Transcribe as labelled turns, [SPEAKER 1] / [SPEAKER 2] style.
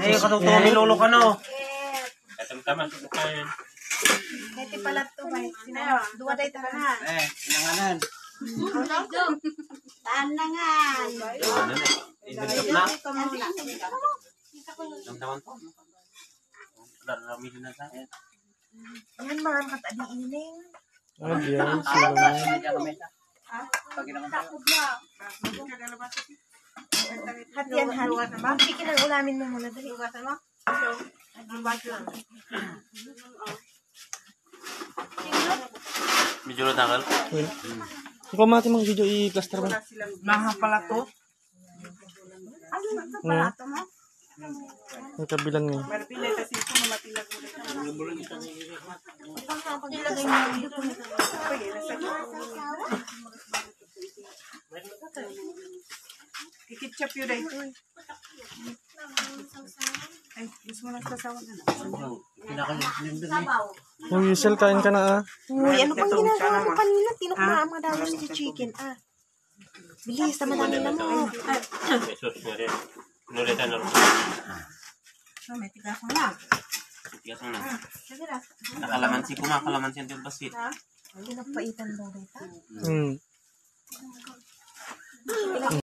[SPEAKER 1] Ay, katutulong ni Lolo ka no.
[SPEAKER 2] Katam-taman sa kain.
[SPEAKER 3] Kaya pala ito ba? Dua day tanan.
[SPEAKER 1] Pinanganan.
[SPEAKER 3] Tanangan.
[SPEAKER 1] Ano na? Indagap na. Damdaman po. Darami din na tayo.
[SPEAKER 3] Yan mga katadi ining.
[SPEAKER 4] Ah, diyan. Sila.
[SPEAKER 3] Hatian hati. Sige ng ulamin mo muna. Dali.
[SPEAKER 1] Medyo natakal.
[SPEAKER 4] Ikaw mati mong video i-plaster ba?
[SPEAKER 5] Mahal pala to.
[SPEAKER 4] Ang kabilan nga.
[SPEAKER 5] Marpilay kasi ito mamatinag ulit.
[SPEAKER 3] Ilagay mo dito.
[SPEAKER 5] Ikitchap yun ay. Ay, gusto mo nagsasawa na.
[SPEAKER 4] Yung Yusel, kain ka na ah.
[SPEAKER 3] Uy, ano bang ginagawa mo kanina? Tinukma ang mga dalos ni chicken, ah. Bilis, naman na mo.
[SPEAKER 1] Jesus nga rin. Nulitan na rin.
[SPEAKER 3] May tigas mo na.
[SPEAKER 1] Tigas mo na. Nakalamansi ko mga kalamansi ang basit.
[SPEAKER 3] Pinagpaitan daw dito.